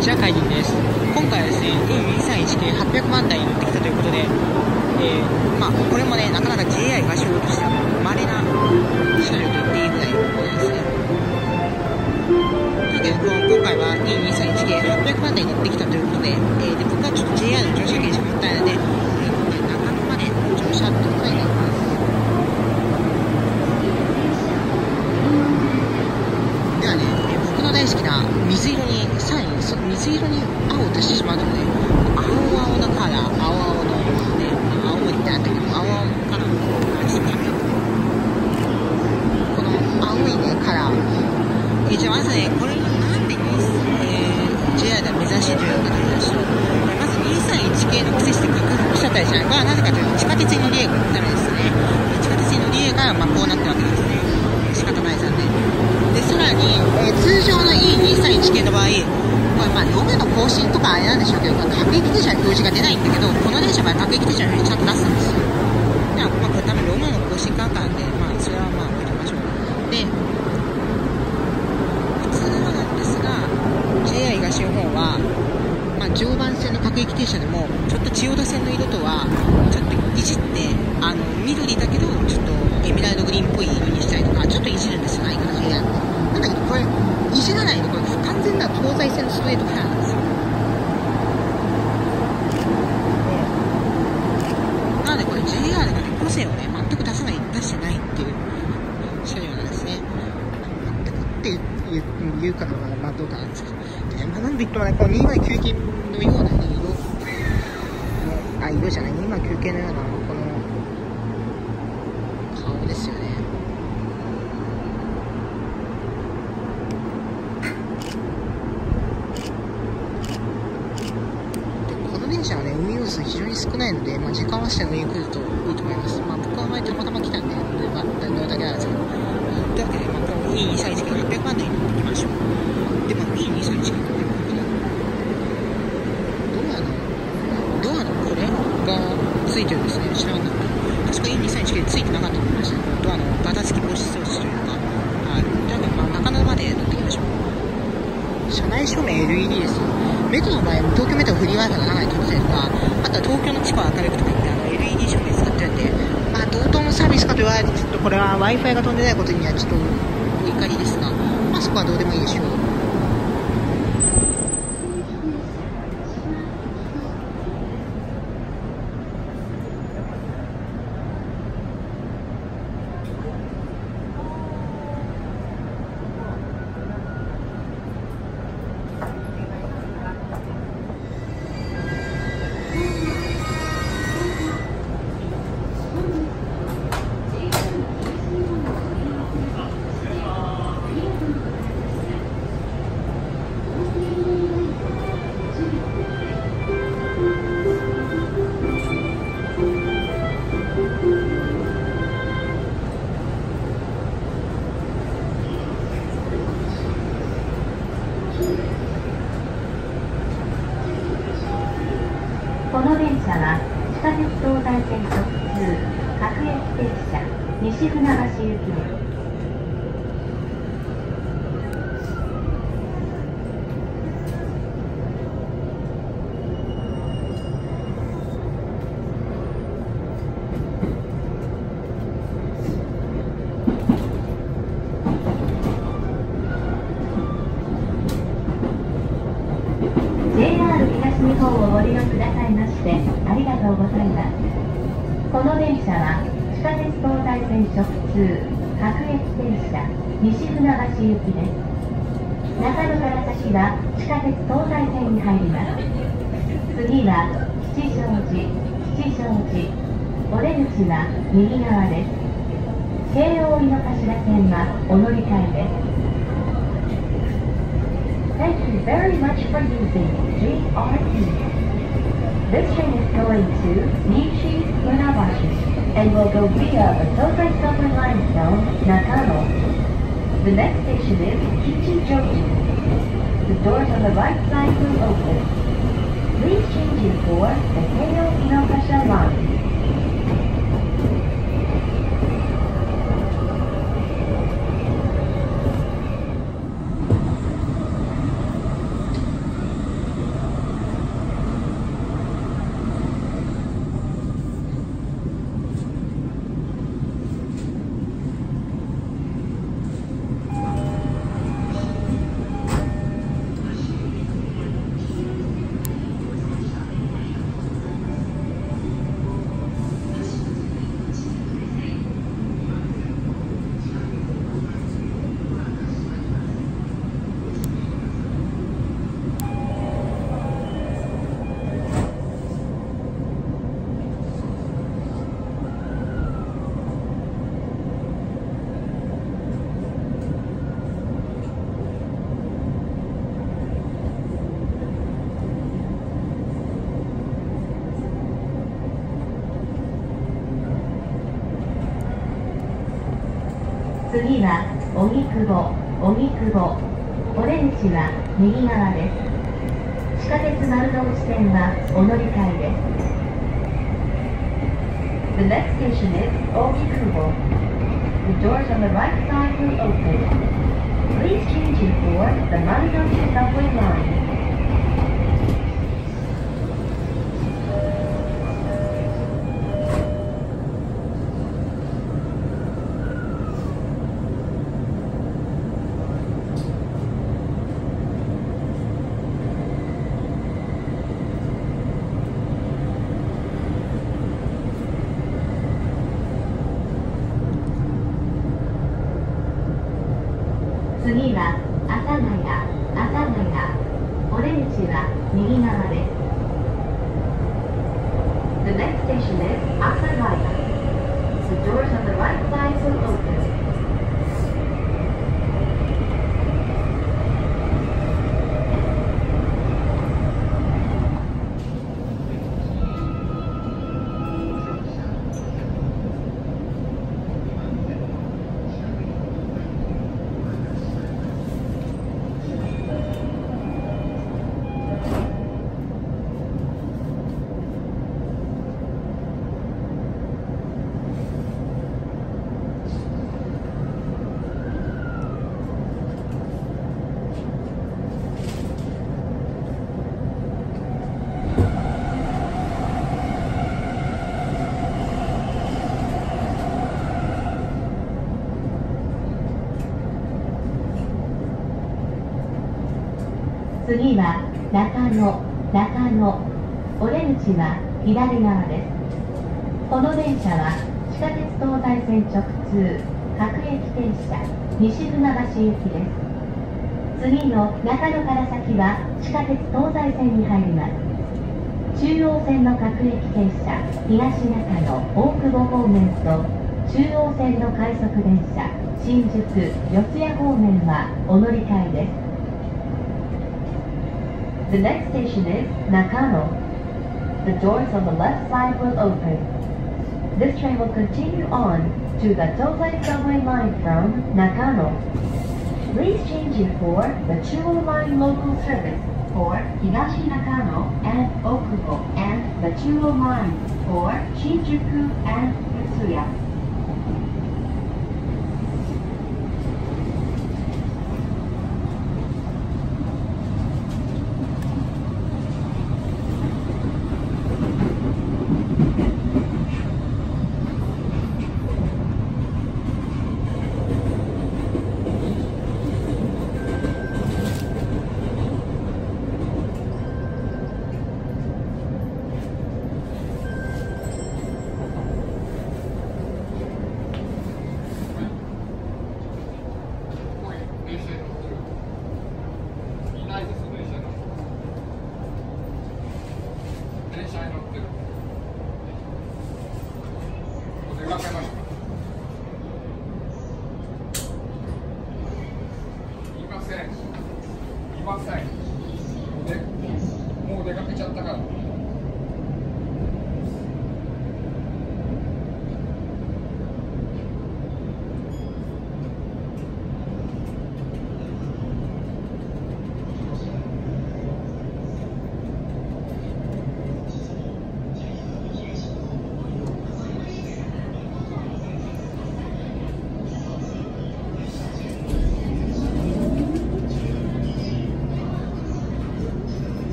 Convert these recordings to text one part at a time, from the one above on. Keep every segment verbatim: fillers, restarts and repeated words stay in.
ちは、海林です。今回はですね、イーにさんいち系はっぴゃくまん台に乗ってきたということで、えー、まあ、これもね、なかなか ジェイアイ が仕事としては稀な車両と言っていいぐらいなんですね。というわけで、今回は イーにさんいち系はっぴゃくまん台に乗ってきたということで、えー、で僕はちょっと ジェイアイ の乗車券しか持ってないので、えー、中野まで乗車ってことになります。ではね、えー、僕の大好きな水色にさらに水色に青を足してしまうとね、青青のカラー、青青のね、青森ってあったけど、青青のカラーのちょっとやめよう。この青いね、カラー。えー、じゃあまずね、これなんで、えー、ジェイアイ では珍しいというかというと、まずにさんいち系の癖して克服しちゃったりしない。これはなぜかというと、地下鉄に乗り入れるためですね。地下鉄に乗り入れから、まあ、こうなったわけですね。仕方ないですよね。で、さらに、えー、通常の イーにさんいち系の場合、これまあ、ログの更新とかあれなんでしょうけど、各駅停車の表示が出ないんだけど、この電車は各駅停車の表示ちゃんと出すんですよ。だから、まあ、これ多分ログの更新かなんで、まあ、それはまあ、置いときましょう。で、普通のなんですが、ジェイアイ 東日本は、まあ、常磐線の各駅停車でも、ちょっと千代田線の色とは、ちょっといじって、あの、緑だけど、ちょっとエメラルドグリーンっぽい色にしたりとか、ちょっといじるんですよ、相変わらず ジェイアイ って。なんだけど、これ、いじらないと、これ、完全な東西線のストレートフェアなんですよ。なので、これ ジェイアール がね、個性をね、全く出さない、出してないっていう車両なんですね。全くって言う、言うかのは、まあ、どうかなんですけど。で、まあ、なんで言ってもね、このにまんきゅう系のような、ね、色、あ、色じゃない、にまんきゅう系のような、この、顔ですよね。電車はね、運用数非常に少ないので、まあ、時間はして乗り来るといいと思います。まあ、僕は前たまたま来たんで、乗るだけなんですけど。というわけで、まあ、この イーにさんいち 系はっぴゃくまん台に乗っていきましょう。で、まあ、イーにさんいち 系ってこの、ドアの、ドアのこれがついてるんですね。知らなかった。確か イーにさんいち 系でついてなかったと思いましたね。ドアのガタつき防止装置というか。はい。というわけで、まあ、中野まで乗っていきましょう。車内照明 エルイーディー ですよ。メトロの場合は東京メトロフリー Wi-Fi が長い飛ばせるとか、あとは東京の地下は明るくとか言ってあの エルイーディー 照明使ってるんで、まあ同等のサービスかと言われてちょっとこれは Wi-Fi が飛んでないことにはちょっとお怒りですが、まあそこはどうでもいいでしょう。 この電車は地下鉄東西線特急各駅停車西船橋行きです。ジェイアール 東日本をご利用くださいましてありがとうございます。この電車は地下鉄東西線直通各駅停車西船橋行きです。中野から先は地下鉄東西線に入ります。次は吉祥寺、吉祥寺、お出口は右側です。京王井の頭線はお乗り換えです。Thank you very much for using ジェイアール T. This train is going to Nishi Funabashi and will go via the Tozai Subway Line zone, Nakano. The next station is Kichijoji. The doors on the right side will open. Please change in for the Keio Inokasha line. 次は荻窪、荻窪。お出口は右側です。地下鉄丸の内線はお乗り換えです。The next station is Ogikubo. The doors on the right side will open. Please change it for the Marunouchi subway line. 次は阿佐ヶ谷、阿佐ヶ谷。お出口は右側です。The next station is Asagaya. The doors on the right side will open. 次は中野、中野。お出口は左側です。この電車は地下鉄東西線直通各駅停車西船橋行きです。次の中野から先は地下鉄東西線に入ります。中央線の各駅停車東中野、大久保方面と中央線の快速電車新宿、四谷方面はお乗り換えです。The next station is Nakano. The doors on the left side will open. This train will continue on to the Tozai subway line from Nakano. Please change it for the Chuo Line local service for Higashi Nakano and Okubo and the Chuo Line for Shinjuku and Utsuya.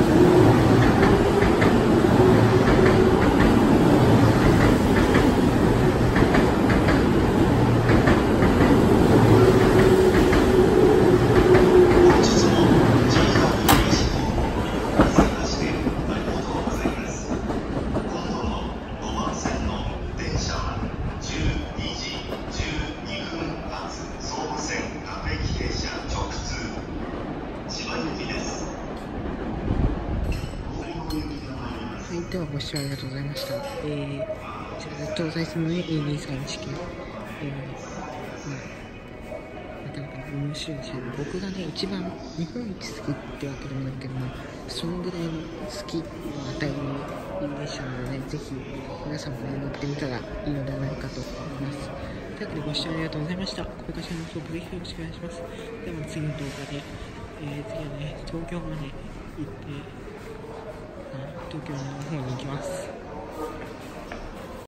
「 はご視聴ありがとうございました。えー、じゃあ、東西線のね、エーにーさんいちきゅう。えー、まあ、なかなか面白いですよね。僕がね、一番日本一好きってわけでもないけども、そのぐらいの好きの値のいい列車なので、ぜひ皆さんもね、乗ってみたらいいのではないかと思います。というわけでご視聴ありがとうございました。これからの登録ぜひよろしくお願いします。では次の動画で、えー、次はね、東京まで行って、東京の方に行きます。